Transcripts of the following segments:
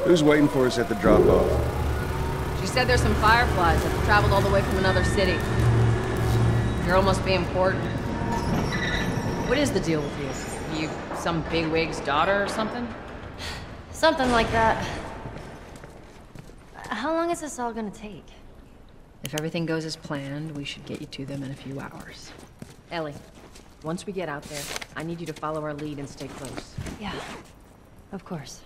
Who's waiting for us at the drop-off? She said there's some fireflies that have traveled all the way from another city. Girl must be important. What is the deal with you? You some bigwig's daughter or something? Something like that. How long is this all gonna take? If everything goes as planned, we should get you to them in a few hours. Ellie, once we get out there, I need you to follow our lead and stay close. Yeah, of course.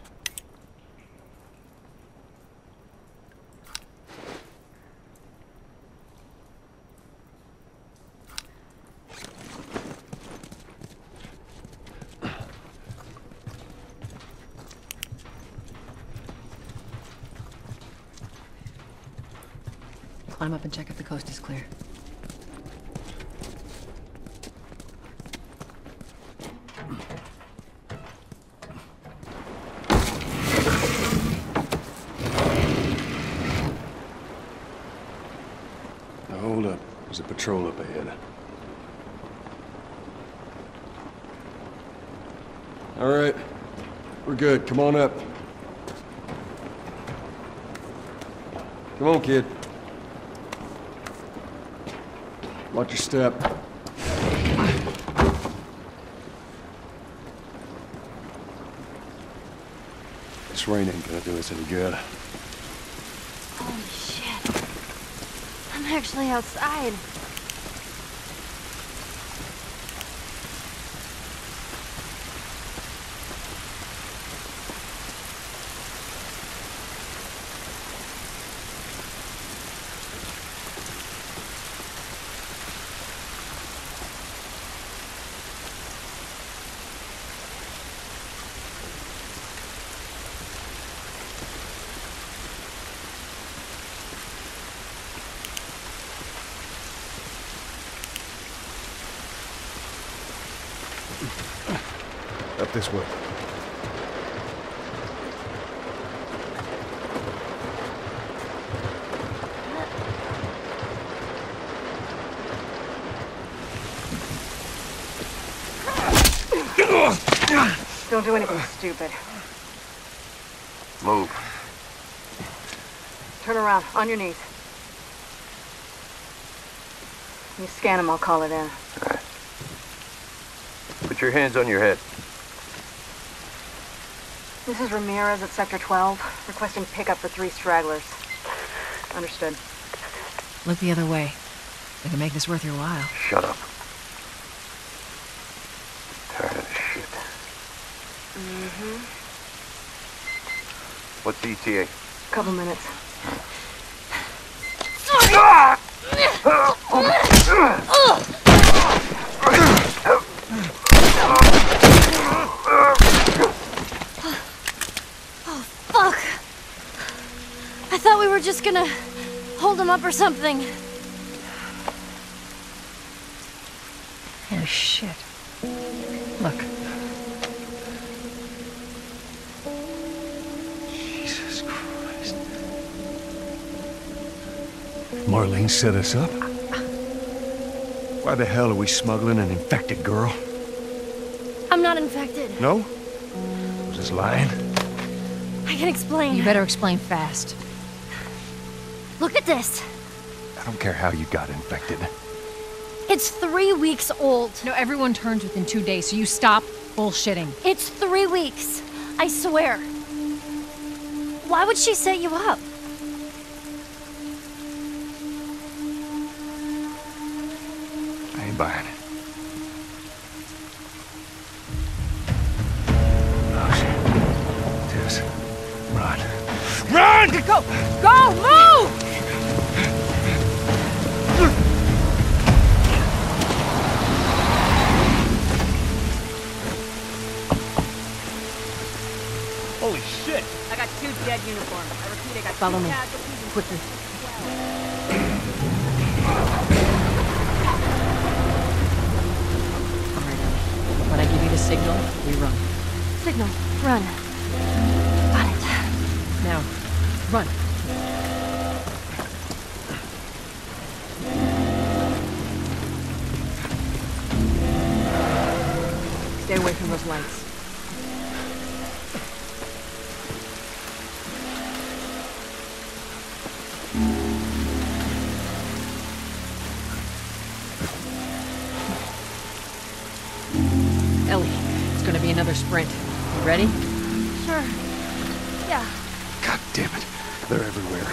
Climb up and check if the coast is clear. Now hold up. There's a patrol up ahead. All right. We're good. Come on up. Come on, kid. Watch your step. This rain ain't gonna do us any good. Holy shit. I'm actually outside. Up this way. Don't do anything stupid. Move. Turn around, on your knees. You scan him, I'll call it in. All right. Put your hands on your head. This is Ramirez at Sector 12, requesting pickup for 3 stragglers. Understood. Look the other way. We can make this worth your while. Shut up. Tired of this shit. Mm-hmm. What's the ETA? Couple minutes. Fuck! I thought we were just gonna hold him up or something. Oh, shit. Look. Jesus Christ. Marlene set us up? Why the hell are we smuggling an infected girl? I'm not infected. No? Was this lying? I can explain. You better explain fast. Look at this. I don't care how you got infected. It's 3 weeks old. No, everyone turns within 2 days, so you stop bullshitting. It's 3 weeks. I swear. Why would she set you up? I ain't buying it. Oh, shit. Tess, run. Run! Go! Go! Move! Holy shit! I got 2 dead uniforms. I repeat, I got Follow 2 me. casualties and Quickly. All right, Ellie. When I give you the signal, we run. Signal. Run. Got it. Now, run. Stay away from those lights. another sprint. You ready? Sure. Yeah. God damn it. They're everywhere.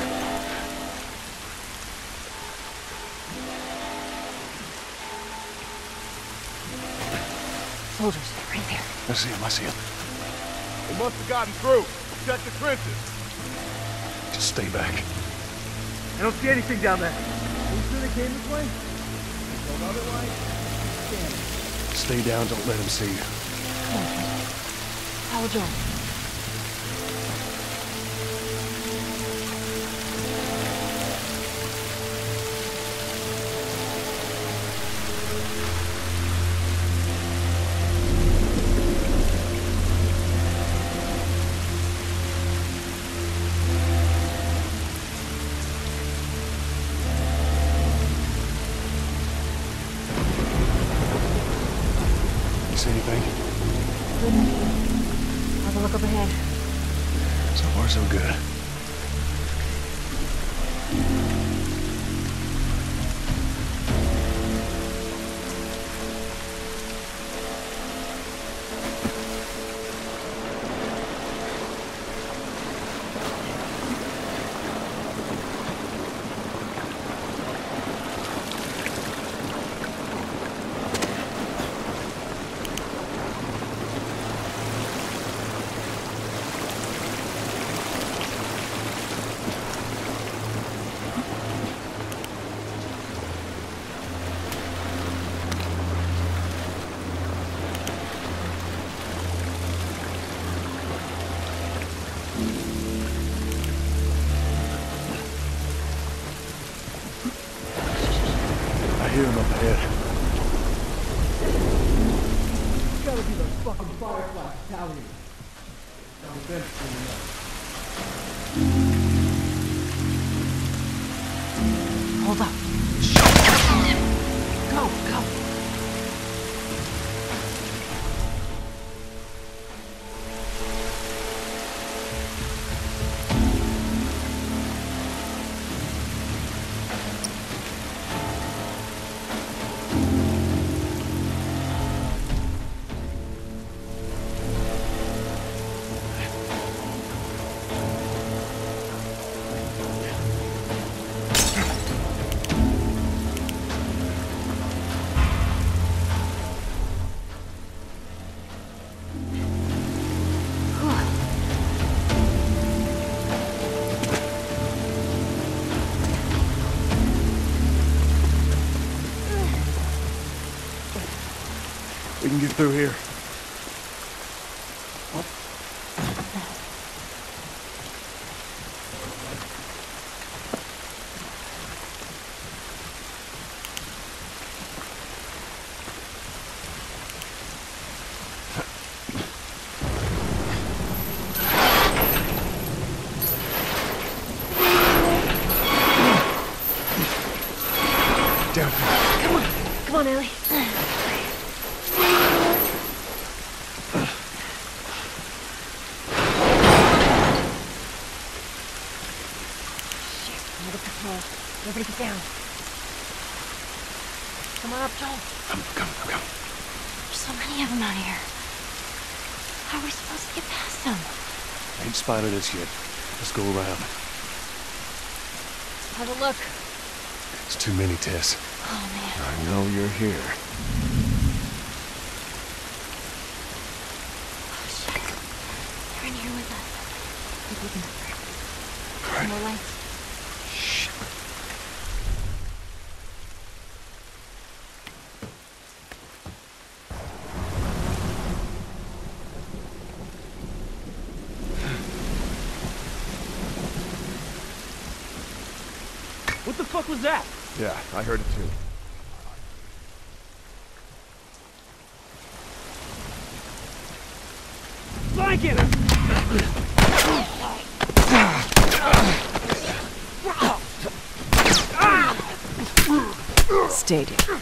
Soldiers, right there. I see him, I see him. They must have gotten through. Check the trenches. Just stay back. I don't see anything down there. Are you sure they came this way? No otherwise? Stay down, don't let him see you. Follow Joel. See anything? Have a look up ahead. So far, so good. I hear him up ahead. Gotta be those fucking Firefly battalions. Hold up. Go, go. We can get through here. Down here. Come on, Ellie. Another patrol. Nobody get down. Come on up, Joel. I'm coming. There's so many of them out here. How are we supposed to get past them? Ain't spotted us yet. Let's go around. Have a look. It's too many, Tess. Oh, man. I know you're here. Oh, shit. They're in here with us. Keep looking up. All right. No lights. Shit. What the fuck was that? Yeah, I heard it too. Flanking him! Stay down.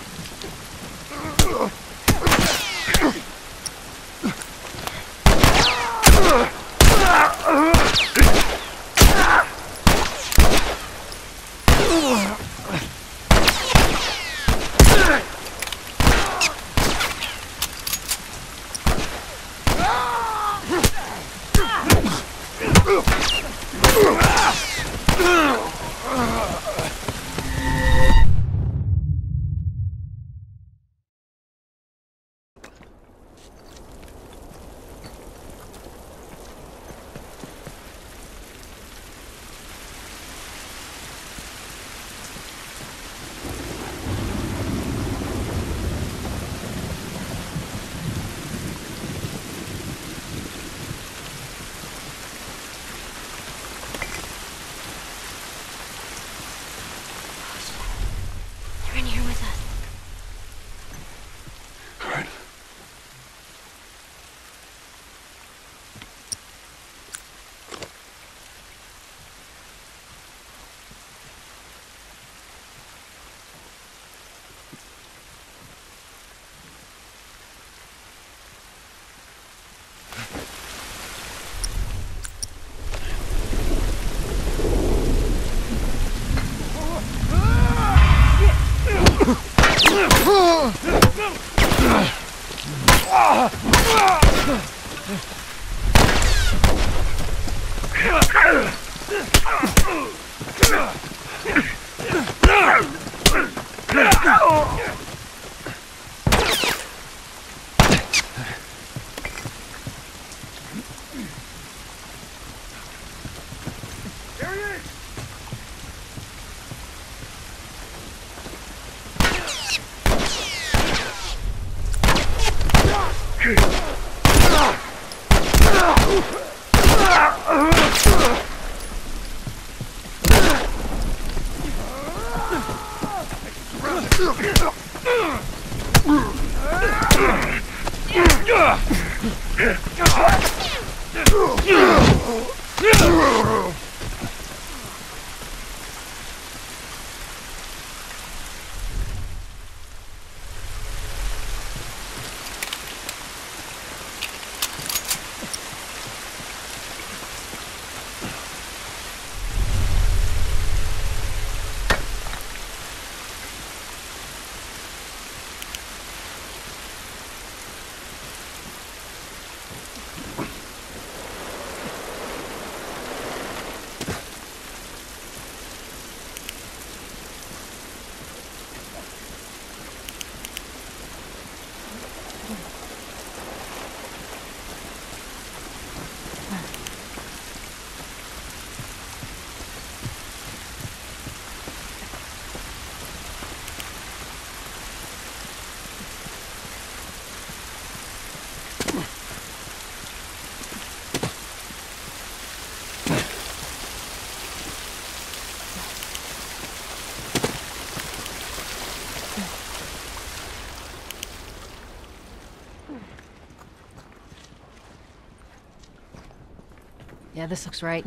Yeah, this looks right.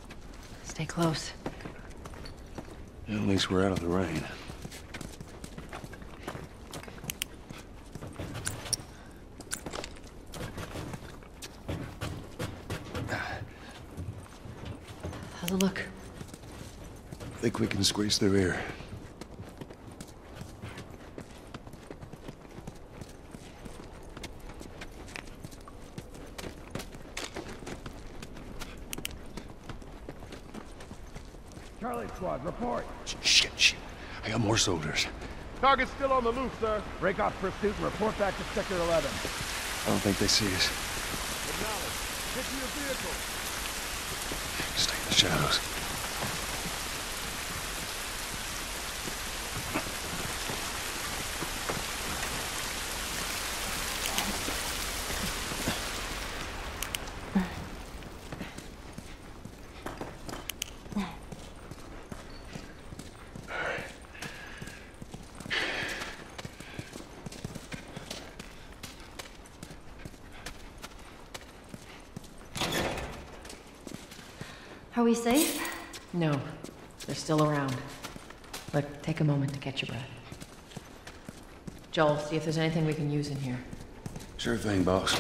Stay close. At least we're out of the rain. How's it look? Think we can squeeze through here. Charlie Squad, report. Shit. I got more soldiers. Target's still on the loose, sir. Break off pursuit and report back to Sector 11. I don't think they see us. Acknowledge. Get to your vehicle. Stay in the shadows. Are we safe? No, they're still around. Look, take a moment to catch your breath. Joel, see if there's anything we can use in here. Sure thing, boss.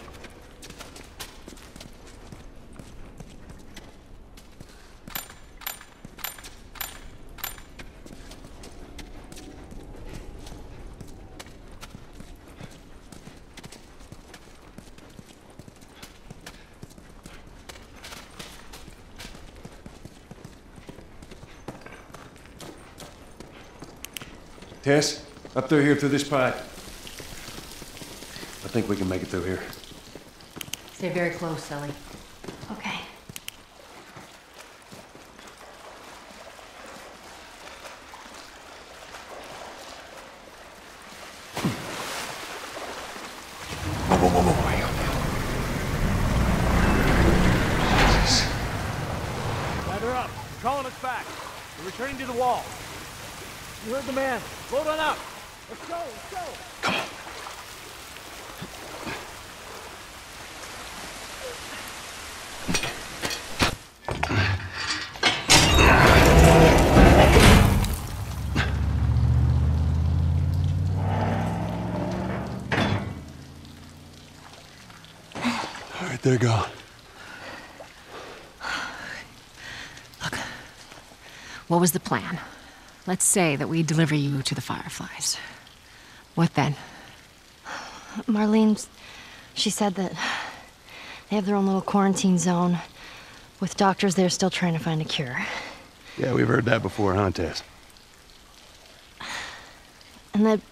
Tess, up through here through this pipe. I think we can make it through here. Stay very close, Ellie. Okay. Whoa. Hang on. Jesus. Ladder up. Calling us back. We're returning to the wall. You heard the man. Load on up. Let's go. Come on. All right, they're gone. Look, what was the plan? Let's say that we deliver you to the Fireflies. What then? Marlene, she said that they have their own little quarantine zone with doctors there still trying to find a cure. Yeah, we've heard that before, huh, Tess? And that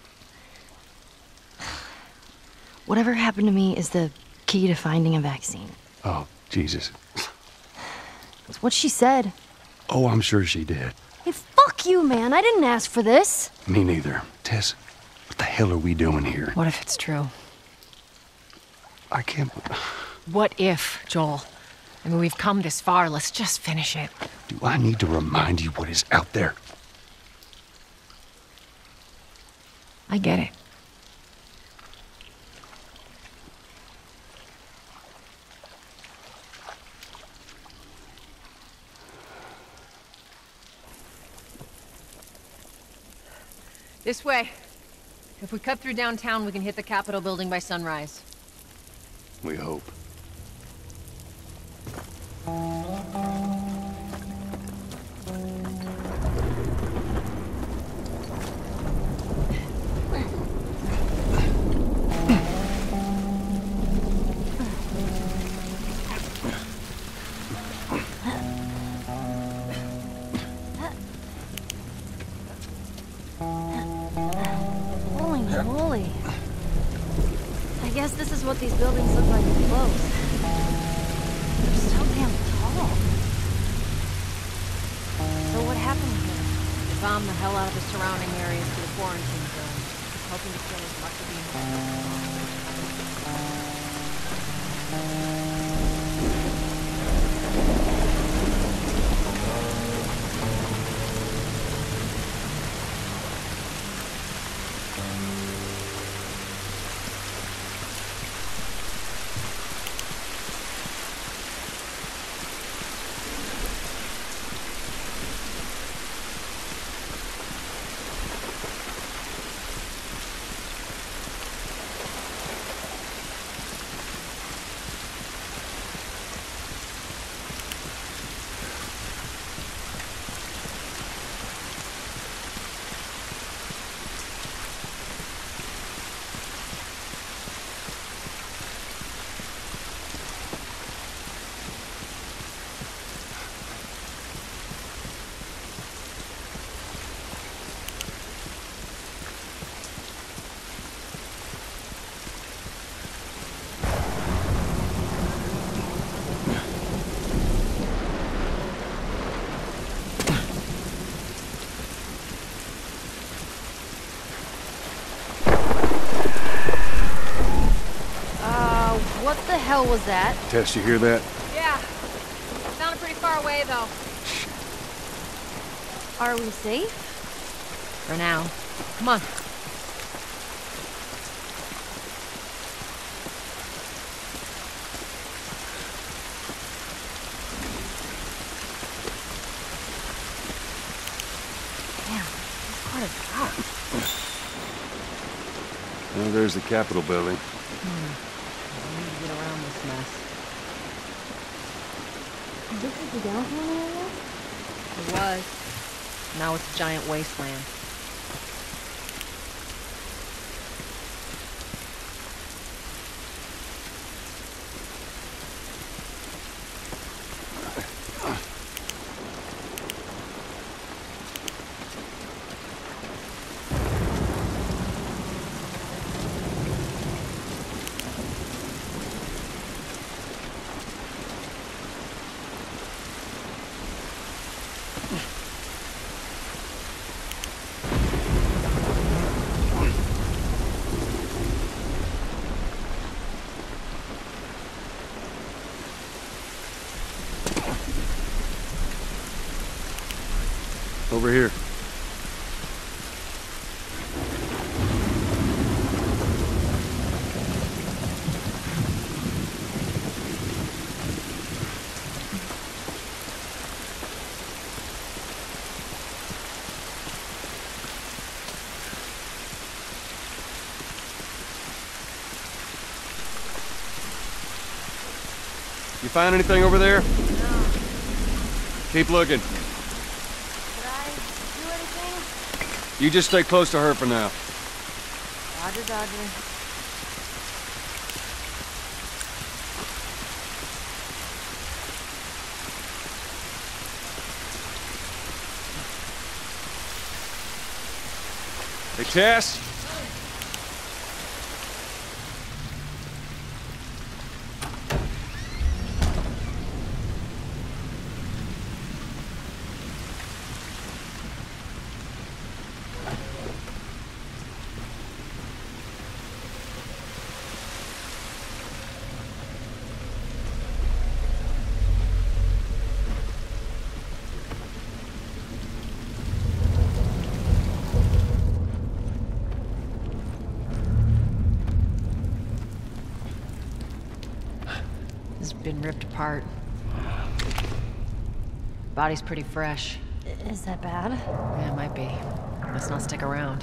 whatever happened to me is the key to finding a vaccine. Oh, Jesus. It's what she said. Oh, I'm sure she did. Hey, fuck you, man. I didn't ask for this. Me neither. Tess, what the hell are we doing here? What if it's true? I can't... What if, Joel? I mean, we've come this far. Let's just finish it. Do I need to remind you what is out there? I get it. This way. If we cut through downtown, we can hit the Capitol building by sunrise. We hope. Holy moly. I guess this is what these buildings look like up close. They're so damn tall. So what happened here? They bombed the hell out of the surrounding areas to the quarantine zone, hoping to kill as much of the infected. What the hell was that? Tess, you hear that? Yeah. Sounded pretty far away, though. Are we safe? For now. Come on. Damn, it's quite a drop. Well, there's the Capitol building. We need to get around this mess. This is the downtown area? It was. Now it's a giant wasteland. Over here. You find anything over there? No. Keep looking. Did I do anything? You just stay close to her for now. Roger, Dodger. Hey, Tess? Been ripped apart. Body's pretty fresh. Is that bad? Yeah, it might be. Let's not stick around.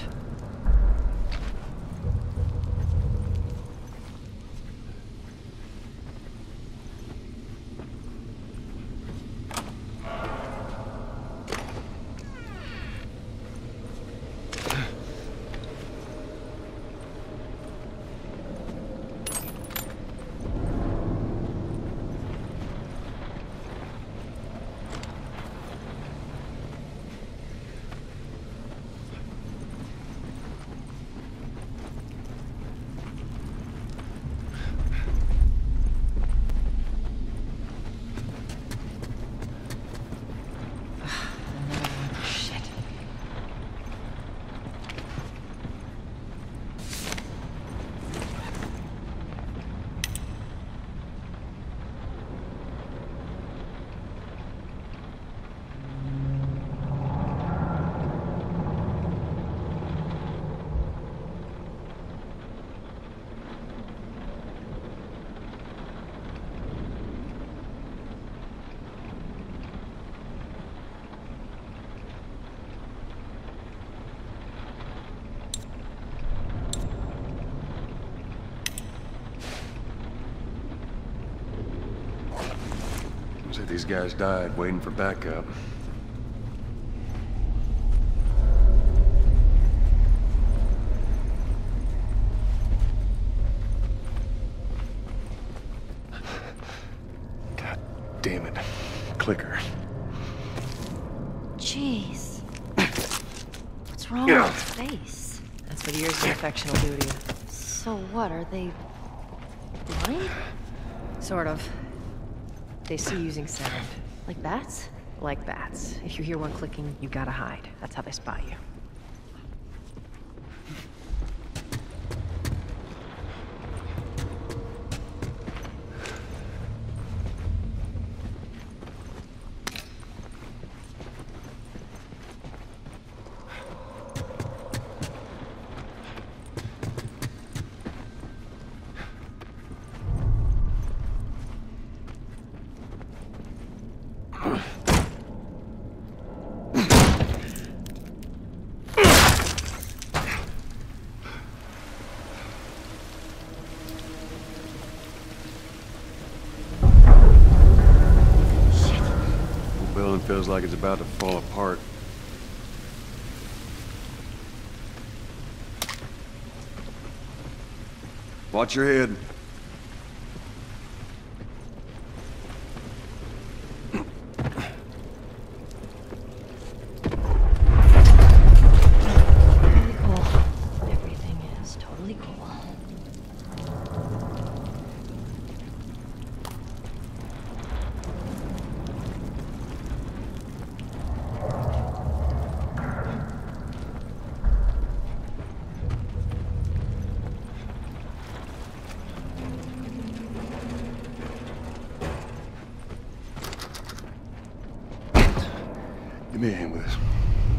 Looks like these guys died waiting for backup. God damn it. Clicker. Jeez. What's wrong with his face? That's what years of infection will do to you. So what, are they blind? Sort of. They see using sound. Like bats? Like bats. If you hear one clicking, you gotta hide. That's how they spot you. Feels like it's about to fall apart. Watch your head. Totally cool. Everything is totally cool. Give me a hand with this.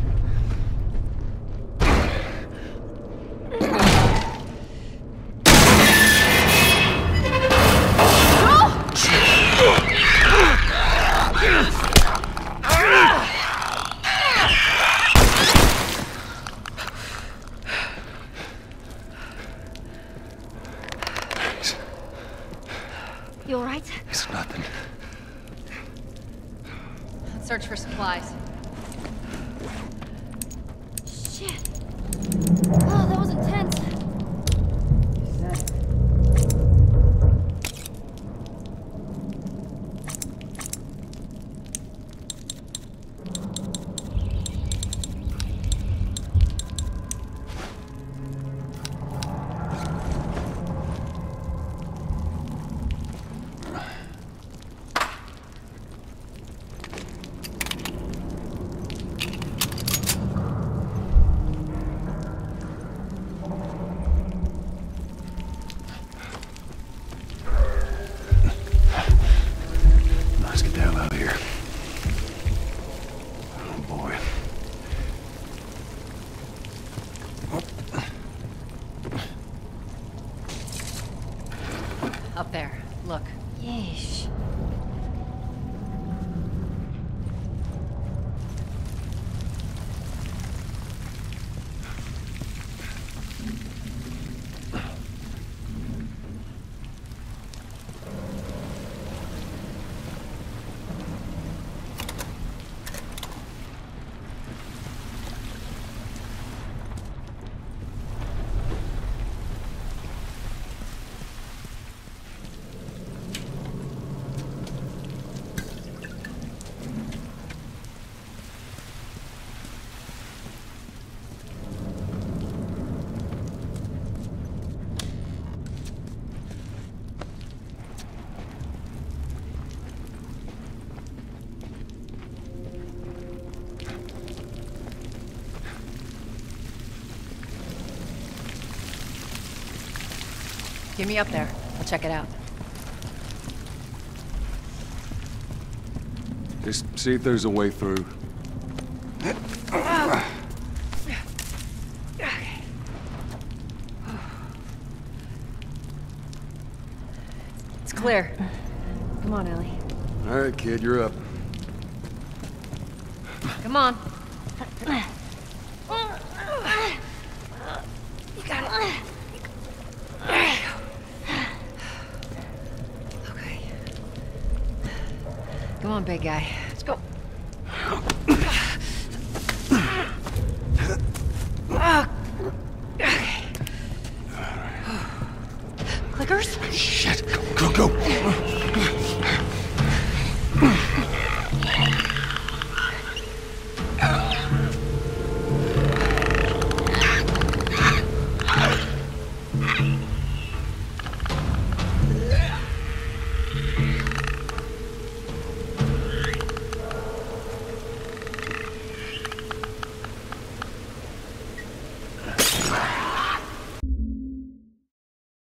You alright? It's nothing. Let's search for supplies. Shit. Oh, that was intense. Up there. Look. Yeesh. Get me up there. I'll check it out. Just see if there's a way through. It's clear. Come on, Ellie. All right, kid, you're up. Come on. You got it. Okay. Come on, big guy. Let's go. Clickers? Shit, go, go, go.